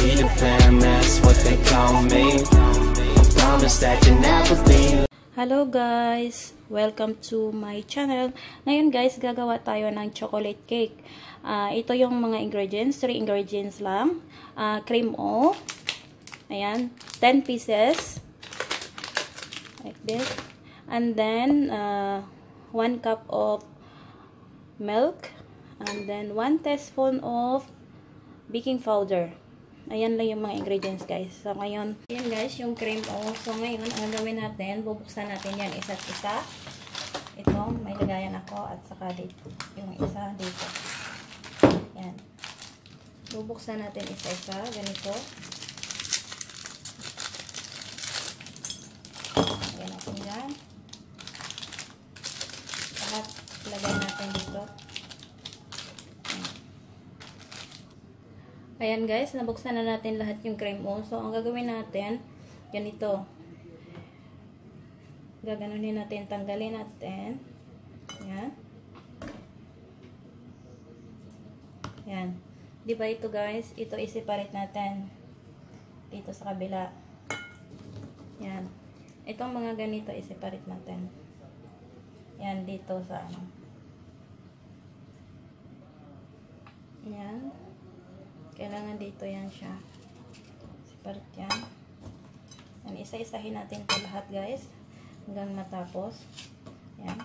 Peter Pan, that's what they call me. I promise that you never leave. Hello guys! Welcome to my channel. Ngayon guys, gagawa tayo ng chocolate cake. Ito yung mga ingredients. 3 ingredients lang. Cream o. Ayan. 10 pieces. Like this. And then, 1 cup of milk. And then, 1 teaspoon of baking powder. Ayan lang yung mga ingredients guys. So ngayon, yan guys, yung cream o. So ngayon, ang gawin natin, bubuksan natin yan isa't isa. Ito, may lagayan ako at saka dito. Yung isa dito. Yan. Bubuksan natin isa-isa. Ganito. Lagyan natin yan. Lahat lagyan natin dito. Ayan guys, nabuksan na natin lahat yung cream o. So, ang gagawin natin, ganito. Gaganunin natin, tanggalin natin. Ayan. Ayan. Diba ito guys, ito i-separate natin. Dito sa kabila. Ayan. Itong mga ganito i-separate natin. Ayan, dito sa ano. Ayan. Kailangan dito yan siya. Separate yan. Yan, isa-isahin natin ito lahat guys. Hanggang matapos. Yan.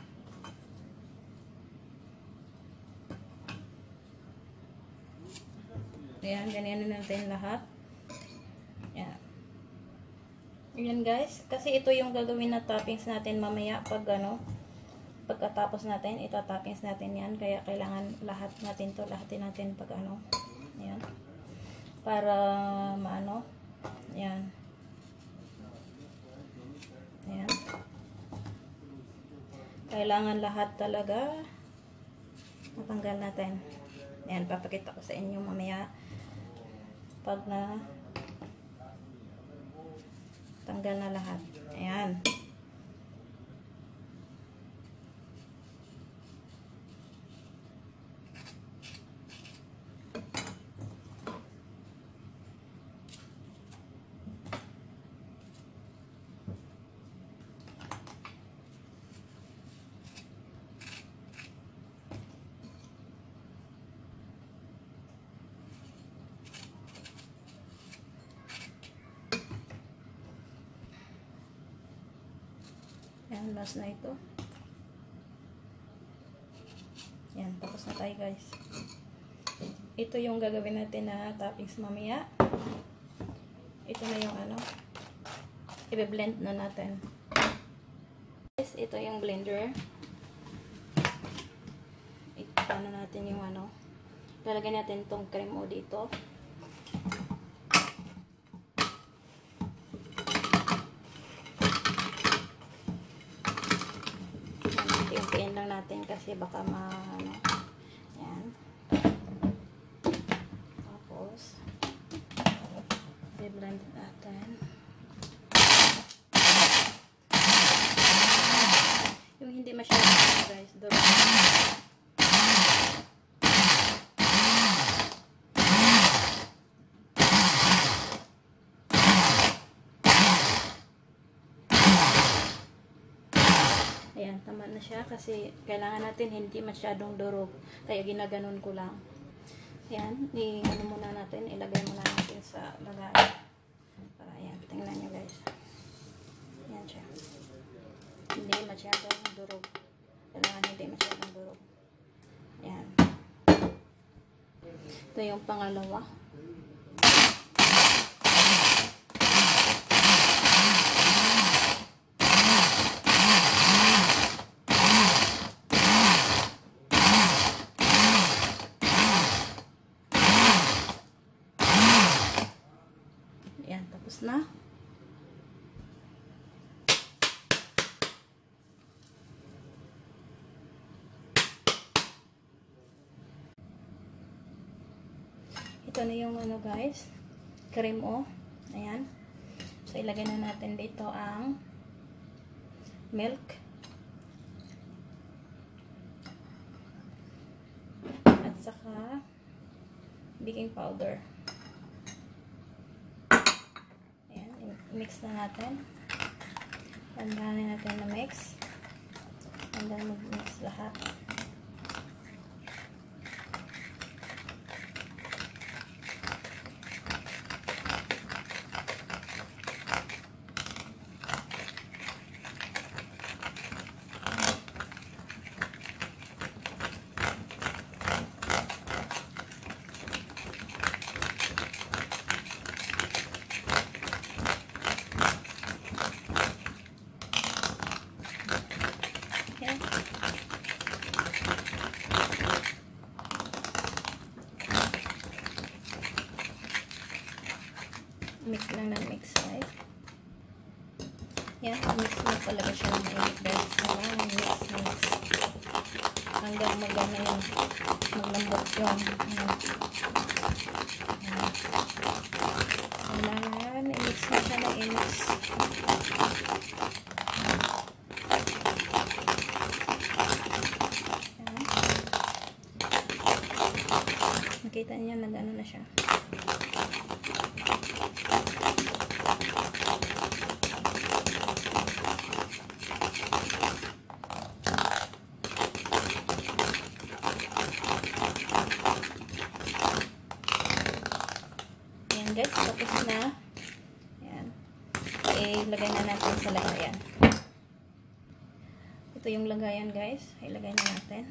Yan, ganyan natin lahat. Yan. Yan guys. Kasi ito yung gagawin na toppings natin mamaya pag ano. Pagkatapos natin, ito toppings natin yan. Kaya kailangan lahat natin to. Lahatin natin pag ano. Ayan. Para maano. Ayan. Ayan. Kailangan lahat talaga matanggal natin. Ayan. Papakita ko sa inyo mamaya pag na tanggal na lahat. Ayan. Ayan, last na ito. Ayan, tapos na tayo guys. Ito yung gagawin natin na toppings mamaya. Ito na yung ano. I-blend na natin. Guys, ito yung blender. Ito na natin yung ano. Lalagyan natin tong cream o dito. Yung lang natin kasi baka ano. Yan. Tapos i-blend natin. Yung hindi masyadong guys, durog. Ayan, tama na siya kasi kailangan natin hindi masyadong durog. Kaya ginaganon ko lang. Ayan, ano muna natin, ilagay muna natin sa lagayan. Para ayan, tingnan nyo guys. Ayan siya. Hindi masyadong durog. Kailangan hindi masyadong durog. Ayan. Ito yung pangalawa. Ayan, tapos na. Ito na yung ano guys, cream o. Ayan. So, ilagay na natin dito ang milk. At saka baking powder. mix na natin. Tandaan natin na mix. Hanggang mag-mix lahat. Mix lang ng mix, guys. Yan, mix na talaga siya ng mix. Mix. Hanggang magana yung maglambot yung kailangan i-mix na siya na i-mix. Nakita niyo nag-ano na siya. Ayan guys, tapos na. Ayan. Ilagay na natin sa lagayan. Ito yung lagayan guys. Ilagay na natin.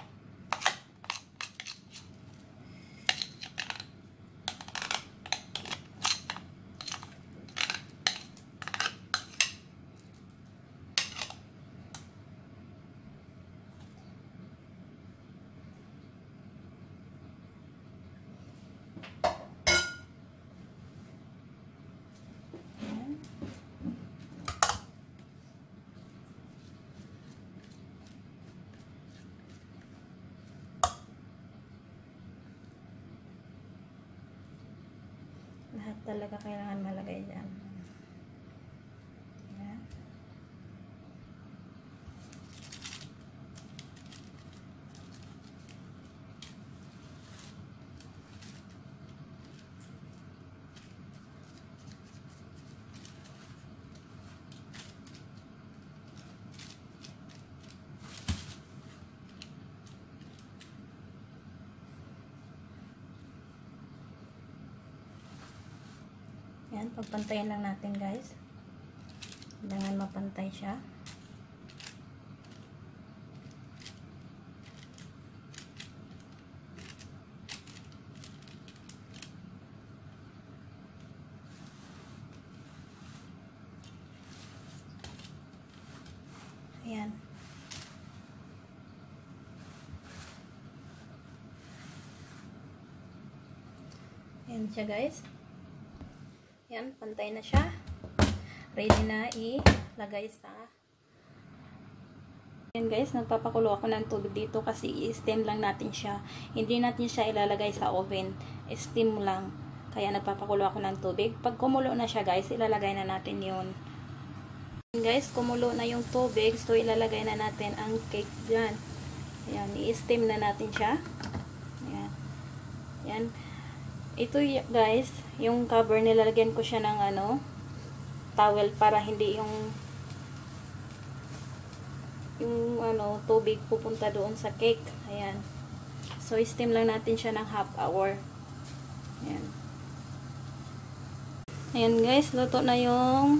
Lahat talaga kailangan malagay dyan. Ayan. Yan, pagpantayan lang natin guys. Kailangan mapantay siya. Ayan. Ayan siya guys. Yan, pantay na siya. Ready na ilagay sa... Yan guys, nagpapakulo ako ng tubig dito kasi i-steam lang natin siya. Hindi natin siya ilalagay sa oven. Steam lang. Kaya nagpapakulo ako ng tubig. Pag kumulo na siya guys, ilalagay na natin yun. Yan guys, kumulo na yung tubig. So, ilalagay na natin ang cake dyan. Ayan, i-steam na natin siya. Ayan. Yan. Ito guys, yung cover, nilalagyan ko siya ng towel para hindi yung tubig pupunta doon sa cake. Ayan. So, steam lang natin siya ng half hour. Ayan. Ayan guys, luto na yung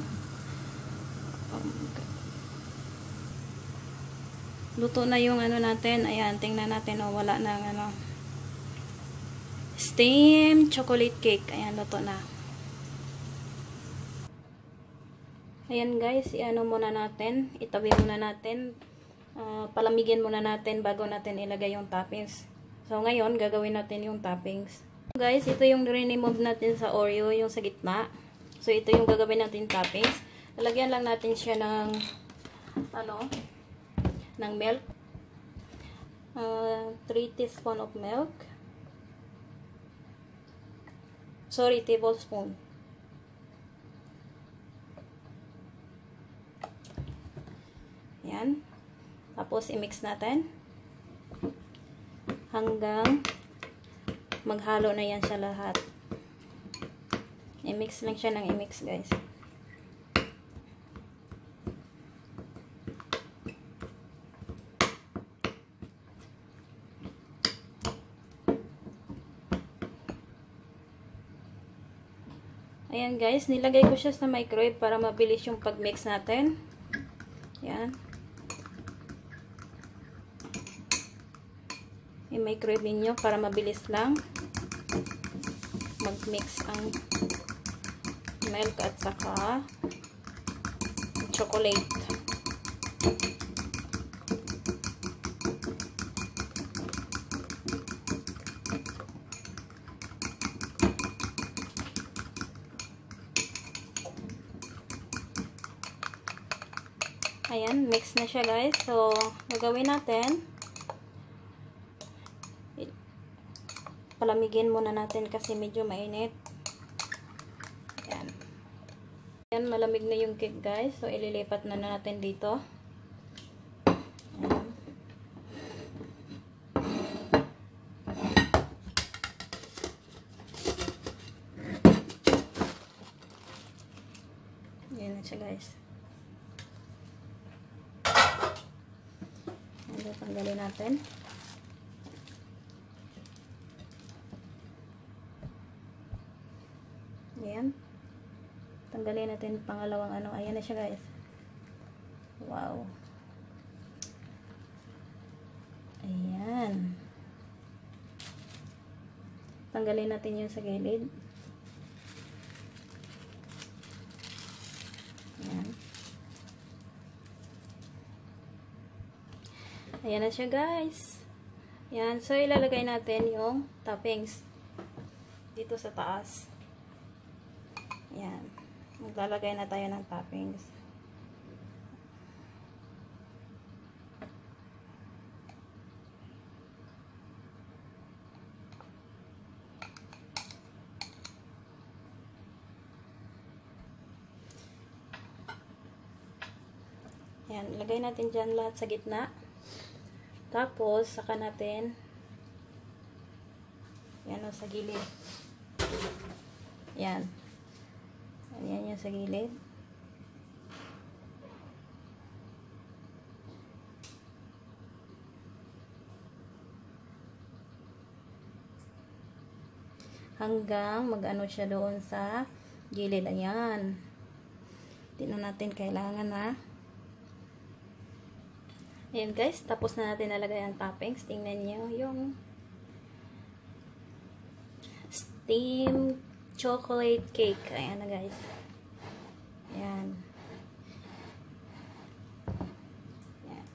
natin. Ayan, tingnan natin wala na steam chocolate cake. Ayan, luto na. Ayan guys, muna natin. Itabi muna natin. Palamigin muna natin bago natin ilagay yung toppings. So, ngayon, gagawin natin yung toppings. Guys, ito yung remove natin sa Oreo, yung sa gitna. So, ito yung gagawin natin toppings. Lalagyan lang natin siya ng milk. 3 teaspoon of milk. Sorry, tablespoon. Yan. Tapos, i-mix natin. Hanggang maghalo na yan siya lahat. I-mix lang siya ng i-mix, guys. Ayan guys, nilagay ko siya sa microwave para mabilis yung pag-mix natin. Ayan. I-microwave ninyo para mabilis lang mag-mix ang milk at saka chocolate. Ayan, mix na siya guys. So, gagawin natin, palamigin muna natin kasi medyo mainit. Ayan. Ayan, malamig na yung cake guys. So, ililipat na natin dito. Ayan. Ayan na siya guys. Tanggalin natin. Ayan. Tanggalin natin pangalawang ano. Ayan na siya guys. Wow. Ayan. Tanggalin natin yung sa gilid. Ayan. Ayan na siya guys. Ayan. So, ilalagay natin yung toppings dito sa taas. Ayan. Maglalagay na tayo ng toppings. Ayan. Ilagay natin dyan lahat sa gitna. Tapos, saka natin yan o sa gilid. Yan. Yan yung sa gilid. Hanggang mag-ano siya doon sa gilid. Ayan. Tingnan natin kailangan na. Ayan guys, tapos na natin nalagay ang toppings. Tingnan niyo yung steamed chocolate cake. Ayan na guys. Ayan. Ayan.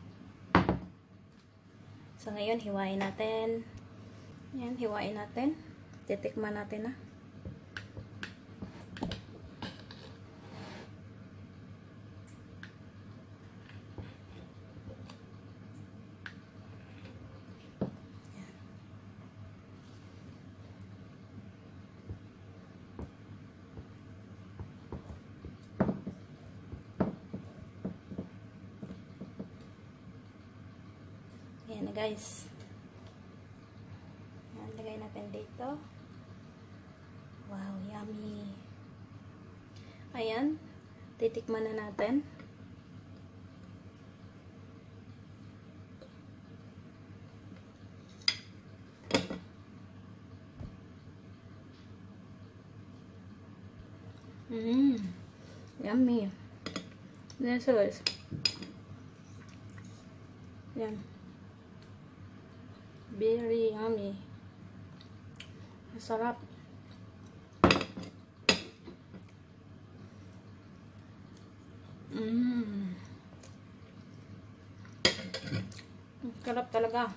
So ngayon, hiwain natin. Ayan, hiwain natin. Titikman natin na. Ayan na guys. Ayan, lagay natin dito. Wow, yummy. Ayan, titikman na natin. Yummy. Ayan siya guys. Ayan. Very yummy. Masarap. Sarap talaga.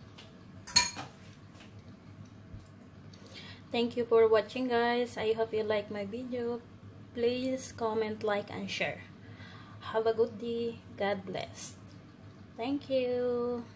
Thank you for watching guys. I hope you like my video. Please comment, like, and share. Have a good day. God bless. Thank you.